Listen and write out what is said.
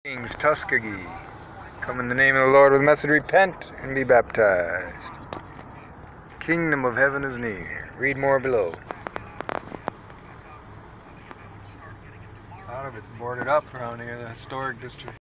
Kings, Tuskegee. Come in the name of the Lord with message, repent and be baptized. The kingdom of heaven is near. Read more below. A lot of it's boarded up around here, the historic district.